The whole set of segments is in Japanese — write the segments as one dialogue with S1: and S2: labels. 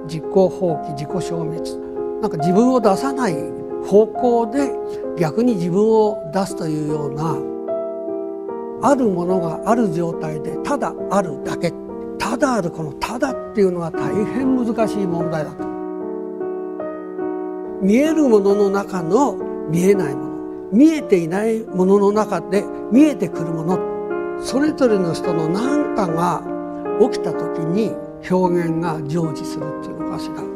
S1: 実行放棄、自己消滅、なんか自分を出さない方向で逆に自分を出すというような、あるものがある状態でただあるだけ、ただある、このただっていうのは大変難しい問題だと。見えるものの中の見えないもの、見えていないものの中で見えてくるもの、それぞれの人の何かが起きた時に表現が成就するっていうのかしら。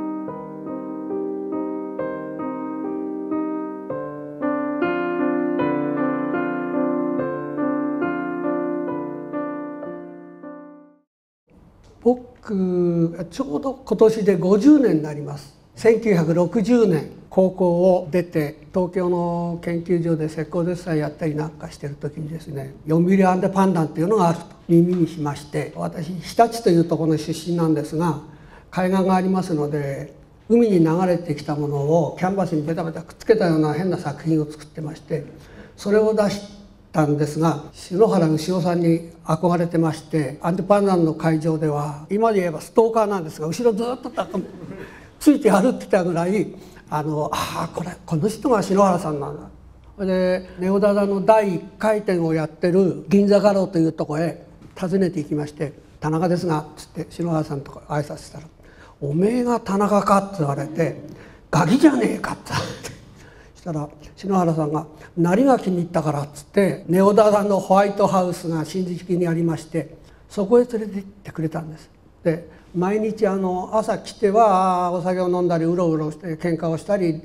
S1: 僕ちょうど今年で50年になります。1960年高校を出て東京の研究所で石膏デッサンやったりなんかしてる時にですね、読売アンデパンダンっていうのがあると耳にしまして、私日立というところの出身なんですが、海岸がありますので海に流れてきたものをキャンバスにベタベタくっつけたような変な作品を作ってまして、それを出したんですが、篠原牛尾さんに憧れてまして、アンデパンダンの会場では今で言えばストーカーなんですが、後ろずっとついて歩ってたぐらい、この人が篠原さんなんだ。でネオダダの第1回展をやってる銀座画廊というところへ訪ねていきまして「田中ですが」っつって篠原さんと挨拶したら「おめえが田中か」って言われて「ガキじゃねえか」ってそしたら篠原さんが「何が気に入ったから」っつってネオダダのホワイトハウスが新宿にありまして、そこへ連れて行ってくれたんです。で毎日朝来てはお酒を飲んだりうろうろして喧嘩をしたり、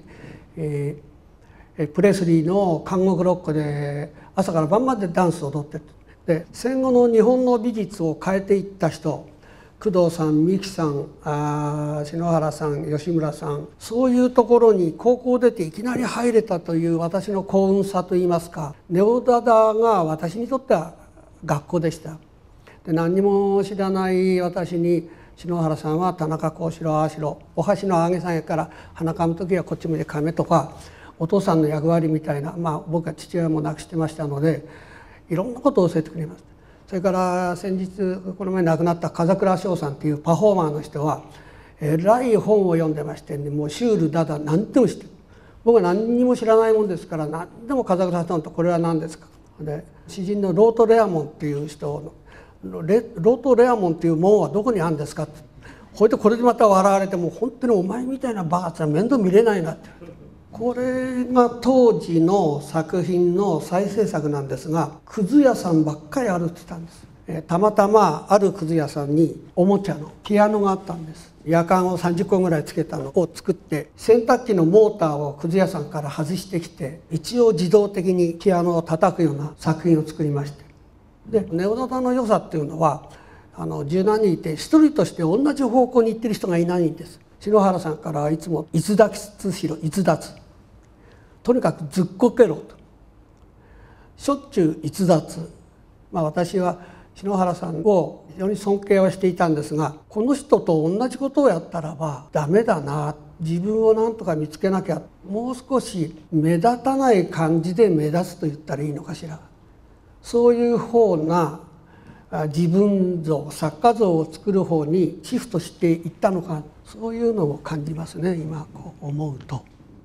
S1: プレスリーの監獄ロックで朝から晩までダンスを踊ってる。で戦後の日本の美術を変えていった人、工藤さん、三木さん、篠原さん、吉村さん、そういうところに高校出ていきなり入れたという私の幸運さといいますか、ネオダダが私にとっては学校でした。で何にも知らない私に篠原さんは田中こうしろああしろ、お箸の揚げ下げから鼻かむ時はこっち向いてかめとか、お父さんの役割みたいな、僕は父親も亡くしてましたのでいろんなことを教えてくれます。それから先日この前亡くなった風倉翔さんっていうパフォーマーの人はえらい本を読んでまして、もうシュールダダ何でも知ってる。僕は何にも知らないもんですから何でも風倉さんとこれは何ですか。で詩人のロート・レアモンっていう人のロート・レアモンっていう門はどこにあるんですかって、これでまた笑われて、もう本当にお前みたいなバカって面倒見れないなって。これが当時の作品の再制作なんですが、くず屋さんばっかり歩いてたんです。たまたまあるくず屋さんにおもちゃのピアノがあったんです。夜間を30個ぐらいつけたのを作って、洗濯機のモーターをくず屋さんから外してきて、一応自動的にピアノを叩くような作品を作りまして、でネオダダの良さっていうのは十何人いて一人として同じ方向に行ってる人がいないんです。篠原さんからはいつも「逸脱しろ逸脱」とにかくずっこけろと、しょっちゅう逸脱。私は篠原さんを非常に尊敬はしていたんですが、この人と同じことをやったらばダメだな、自分を何とか見つけなきゃ、もう少し目立たない感じで目立つと言ったらいいのかしら、そういう方な自分像、作家像を作る方にシフトしていったのか、そういうのを感じますね、今こう思うと。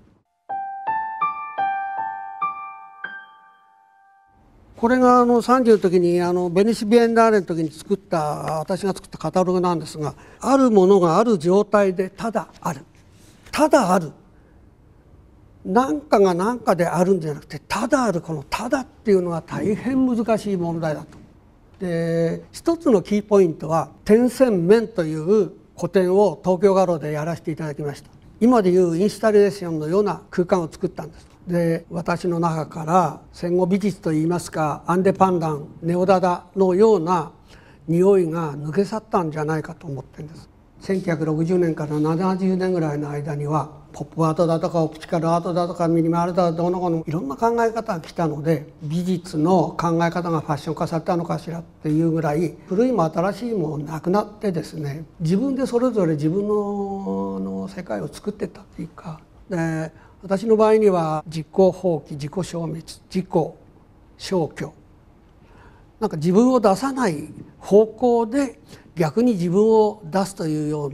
S1: これが30の時にベニス・ビエンナーレの時に私が作ったカタログなんですが、あるものがある状態でただある、ただある、何かが何かであるんじゃなくてただある、このただっていうのは大変難しい問題だと。で一つのキーポイントは点線面という個展を東京画廊でやらせていただきました。今でいうインスタレーションのような空間を作ったんです。で私の中から戦後美術といいますか、アンデパンダン、ネオダダのような匂いが抜け去ったんじゃないかと思ってるんです。1960年から70年ぐらいの間にはポップアートだとかオプティカルアートだとかミニマルだとかどうのこうのいろんな考え方が来たので、美術の考え方がファッション化されたのかしらっていうぐらい古いも新しいもなくなってですね、自分でそれぞれ自分の世界を作ってったっていうか、で私の場合には実行放棄、自己消滅、自己消去、なんか自分を出さない方向で逆に自分を出すというような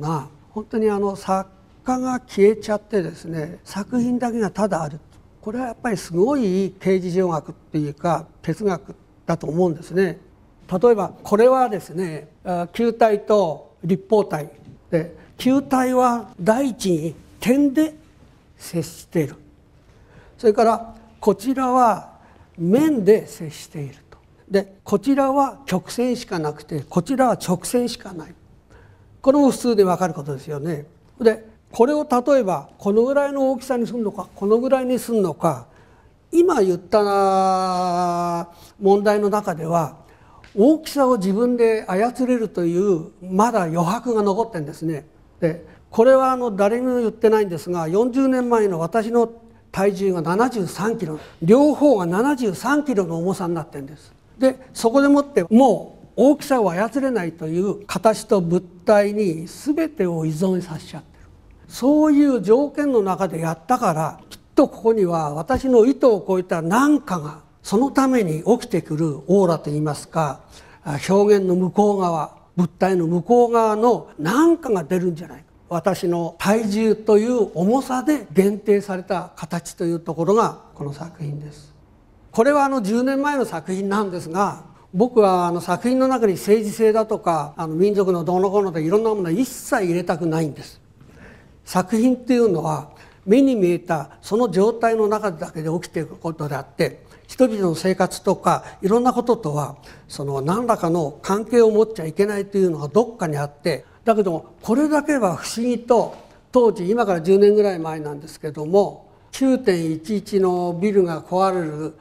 S1: 本当に作家が消えちゃってですね、作品だけがただある。これはやっぱりすごい形而上学っていうか哲学だと思うんですね。例えばこれはですね、球体と立方体で、球体は第一に点で接している。それからこちらは面で接していると。でこちらは曲線しかなくて、こちらは直線しかない。これも普通で分かることですよね。でこれを例えばこのぐらいの大きさにするのか、このぐらいにするのか、今言った問題の中では大きさを自分で操れるというまだ余白が残ってるんですね。でこれは誰にも言ってないんですが、40年前の私の体重が73キロ、両方が73キロの重さになってるんです。でそこでもってもう大きさを操れないという形と物体に全てを依存させちゃってる。そういう条件の中でやったから、きっとここには私の意図を超えた何かがそのために起きてくるオーラといいますか、表現の向こう側、物体の向こう側の何かが出るんじゃないか。私の体重という重さで限定された形というところがこの作品です。これは10年前の作品なんですが、僕は作品の中に政治性だとか民族のどうのこうのでいろんなものは一切入れたくないんです。作品っていうのは目に見えたその状態の中だけで起きていることであって、人々の生活とかいろんなこととは何らかの関係を持っちゃいけないというのがどっかにあって、だけどもこれだけは不思議と、当時今から10年ぐらい前なんですけども、9.11 のビルが壊れる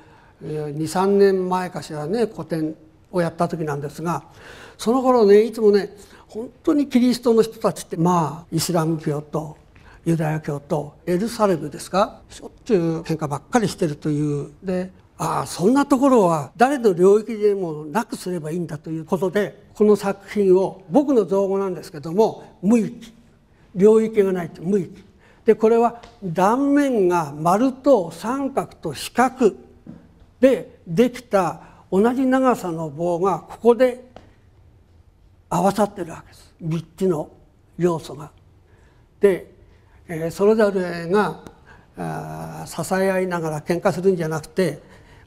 S1: 2,3 年前かしらね、個展をやった時なんですが、その頃ね、いつもね、本当にキリストの人たちってイスラム教とユダヤ教とエルサレムですか、しょっちゅう喧嘩ばっかりしてるという。でそんなところは誰の領域でもなくすればいいんだということで、この作品を、僕の造語なんですけども、無域、領域がないと無域で、これは断面が丸と三角と四角でできた同じ長さの棒がここで合わさってるわけです。3つの要素が。でそれぞれが支え合いながら喧嘩するんじゃなくて、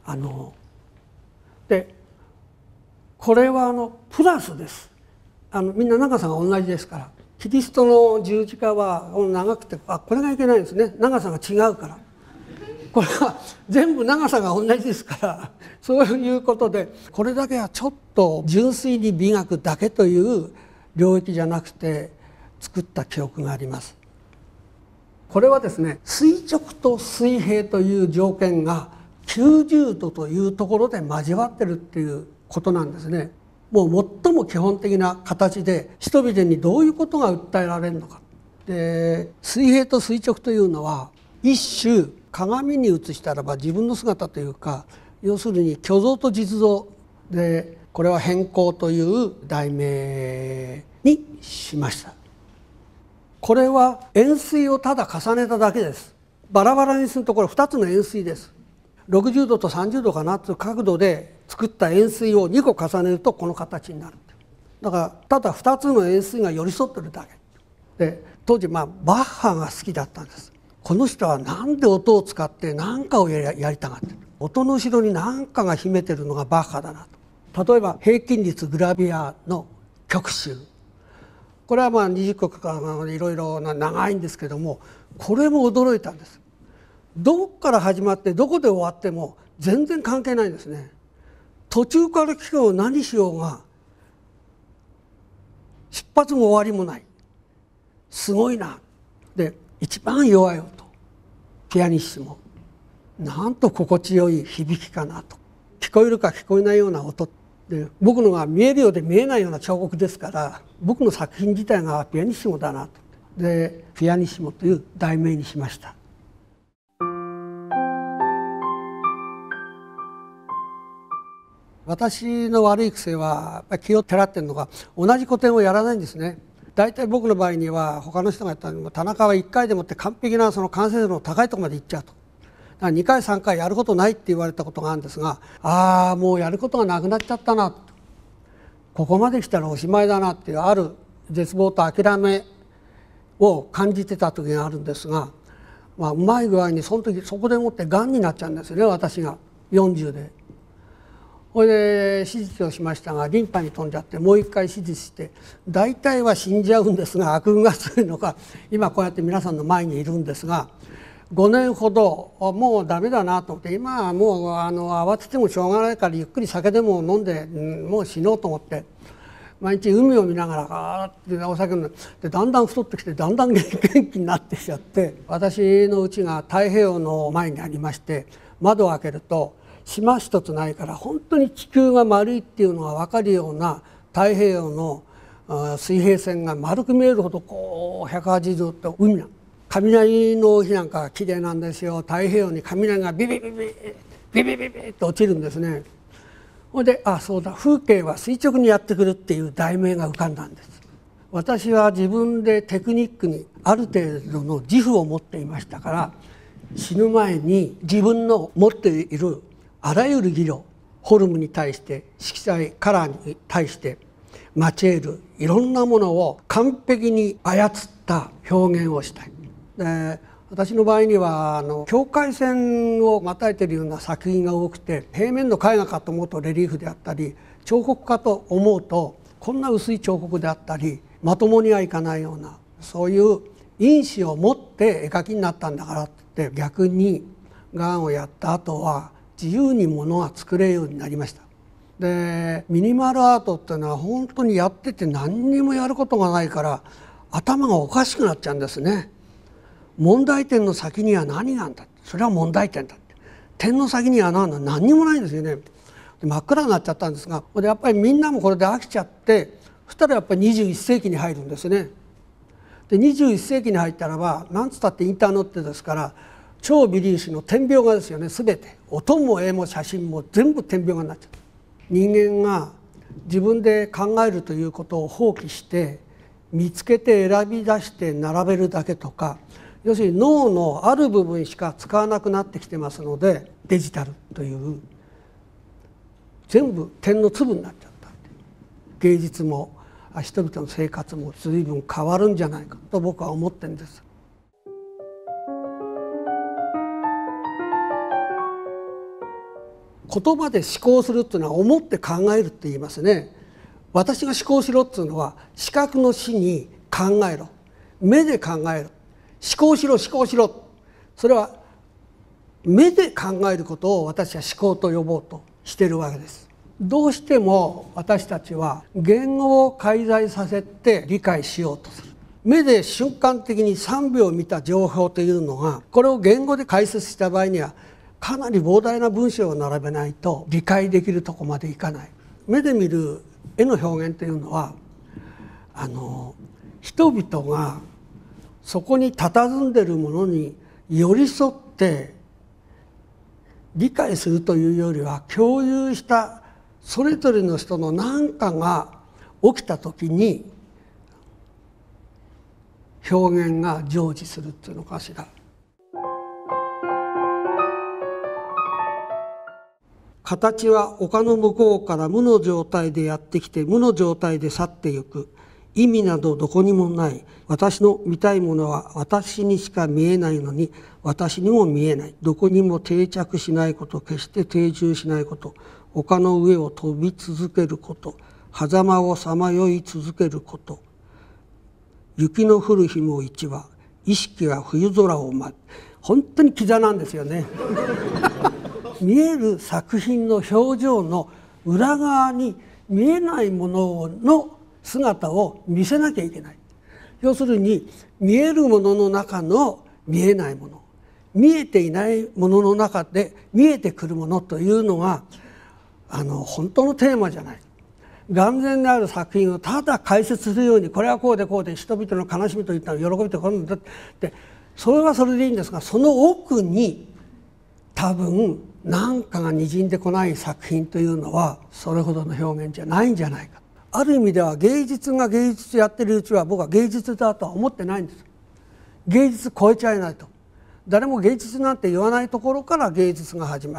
S1: でこれはプラスです。みんな長さが同じですから。キリストの十字架は長くて、これがいけないんですね、長さが違うから。これは全部長さが同じですから、そういうことで、これだけはちょっと純粋に美学だけという領域じゃなくて作った記憶があります。これはですね、垂直と水平という条件が90度というところで交わってるっていうことなんですね。もう最も基本的な形で人々にどういうことが訴えられるのか。で水平と垂直というのは一種鏡に映したらば自分の姿というか、要するに虚像と実像で、これは変更という題名にしました。これは円錐をただ重ねただけです。バラバラにするところ2つの円錐です。60度と30度かなという角度で作った円錐を2個重ねるとこの形になる。だからただ2つの円錐が寄り添ってるだけで、当時バッハが好きだったんです。この人はなんで音を使って何かをやりたがってる。音の後ろに何かが秘めてるのがバッハだなと。例えば平均率グラビアの曲集、これは20個かいろいろ長いんですけども、これも驚いたんです。どこから始まってどこで終わっても全然関係ないんですね。途中から聞こう何しようが出発も終わりもない。すごいな。で一番弱い音、ピアニッシモ、なんと心地よい響きかなと。聞こえるか聞こえないような音で、僕のが見えるようで見えないような彫刻ですから、僕の作品自体がピアニッシモだなと。でピアニッシモという題名にしました。私の悪い癖は気をてらってるのが、同じ古典をやらないんですね。大体僕の場合には他の人がやったのに、田中は1回でもって完璧な完成度の高いところまで行っちゃうと。だから2回3回やることないって言われたことがあるんですが、もうやることがなくなっちゃったなと、ここまで来たらおしまいだなっていうある絶望と諦めを感じてた時があるんですが、うまい具合にその時そこでもってがんになっちゃうんですね、私が40で。それで手術をしましたがリンパに飛んじゃってもう一回手術して大体は死んじゃうんですが悪運が強いのか今こうやって皆さんの前にいるんですが、5年ほどもうダメだなと思って、今はもう慌ててもしょうがないからゆっくり酒でも飲んでもう死のうと思って毎日海を見ながらガーッてお酒飲んでだんだん太ってきてだんだん元気になってきちゃって、私の家が太平洋の前にありまして窓を開けると島一つないから本当に地球が丸いっていうのが分かるような太平洋の水平線が丸く見えるほどこう180度って海なの。雷の日なんかが綺麗なんですよ。太平洋に雷がビビビビビビビビッと落ちるんですね。それでそうだ、風景は垂直にやってくるっていう題名が浮かんだんです。私は自分でテクニックにある程度の自負を持っていましたから、死ぬ前に自分の持っているあらゆる技量、フォルムに対して色彩カラーに対してマチエールいろんなものを完璧に操った表現をしたい。で私の場合には境界線をまたいているような作品が多くて、平面の絵画かと思うとレリーフであったり、彫刻かと思うとこんな薄い彫刻であったり、まともにはいかないようなそういう因子を持って絵描きになったんだからって逆にがんをやった後は自由にものが作れるようになりました。でミニマルアートっていうのは本当にやってて何にもやることがないから頭がおかしくなっちゃうんですね。問題点の先には何があるんだ、それは問題点だって、点の先には何にもないんですよね。で真っ暗になっちゃったんですが、でやっぱりみんなもこれで飽きちゃって、そしたらやっぱり21世紀に入るんですね。で21世紀に入ったらば何つったってインターネットですから超微粒子の点描画ですよね。全て音も絵も写真も全部点描画になっちゃう。人間が自分で考えるということを放棄して見つけて選び出して並べるだけとか、要するに脳のある部分しか使わなくなってきてますので、デジタルという全部点の粒になっちゃった。芸術も人々の生活も随分変わるんじゃないかと僕は思ってるんです。言葉で思考するっていうのは思って考えるって言いますね。私が思考しろっていうのは視覚の視に考えろ、目で考える、思考しろ思考しろ、それは目で考えることを私は思考と呼ぼうとしているわけです。どうしても私たちは言語を介在させて理解しようとする。目で瞬間的に3秒見た情報というのが、これを言語で解説した場合にはかなり膨大な文章を並べないと理解できるとこまでいかない。目で見る絵の表現というのは人々がそこに佇んでいるものに寄り添って理解するというよりは、共有したそれぞれの人の何かが起きた時に表現が成就するっていうのかしら。形は丘の向こうから無の状態でやってきて無の状態で去ってゆく。意味などどこにもない。私の見たいものは私にしか見えないのに私にも見えない。どこにも定着しないこと、決して定住しないこと、丘の上を飛び続けること、狭間をさまよい続けること。雪の降る日も一羽、意識は冬空を待つ。本当にキザなんですよね。見える作品の表情の裏側に見えないものの姿を見せなきゃいけない。要するに見えるものの中の見えないもの、見えていないものの中で見えてくるものというのが本当のテーマじゃない。眼前である作品をただ解説するように、これはこうでこうで人々の悲しみといったら喜びとこうなんだってそれはそれでいいんですが、その奥に多分何かがにじんでこない作品というのはそれほどの表現じゃないんじゃないか。ある意味では芸術が芸術やってるうちは僕は芸術だとは思ってないんです。芸術超えちゃいないと。誰も芸術なんて言わないところから芸術が始ま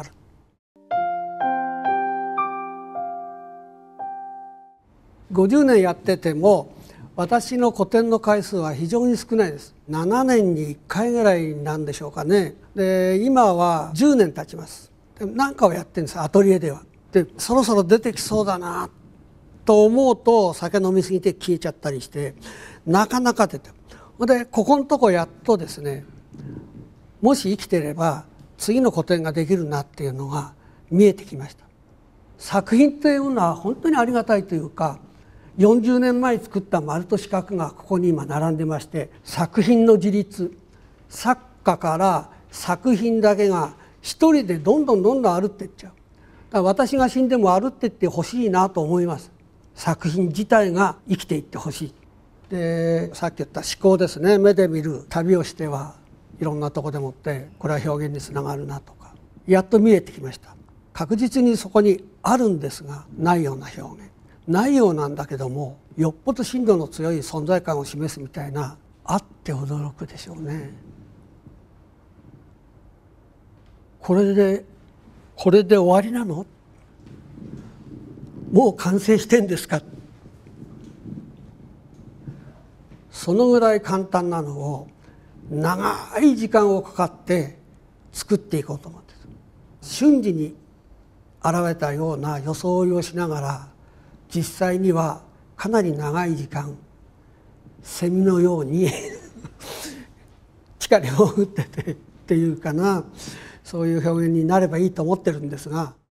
S1: る。50年やってても私の個展の回数は非常に少ないです。7年に1回ぐらいなんでしょうかね。で今は10年経ちます。で何かをやってるんです、アトリエでは。でそろそろ出てきそうだなと思うと酒飲みすぎて消えちゃったりしてなかなか出て、でここのとこやっとですね、もし生きてれば次の個展ができるなっていうのが見えてきました。作品というのは本当にありがたいというか、40年前に作った丸と四角がここに今並んでまして、作品の自立、作家から作品だけが一人でどんどん歩っていっちゃう。だから私が死んでも歩っていってほしいなと思います。作品自体が生きていってほしい。でさっき言った思考ですね。目で見る、旅をしてはいろんなとこでもってこれは表現につながるなとか、やっと見えてきました。確実にそこにあるんですが、ないような表現、ないようなんだけども、よっぽど深度の強い存在感を示すみたいな、あって驚くでしょうね。これで終わりなの？もう完成してんですか？そのぐらい簡単なのを長い時間をかかって作っていこうと思ってる。瞬時に現れたような装いをしながら、実際にはかなり長い時間セミのように力を打っててっていうかな、そういう表現になればいいと思ってるんですが。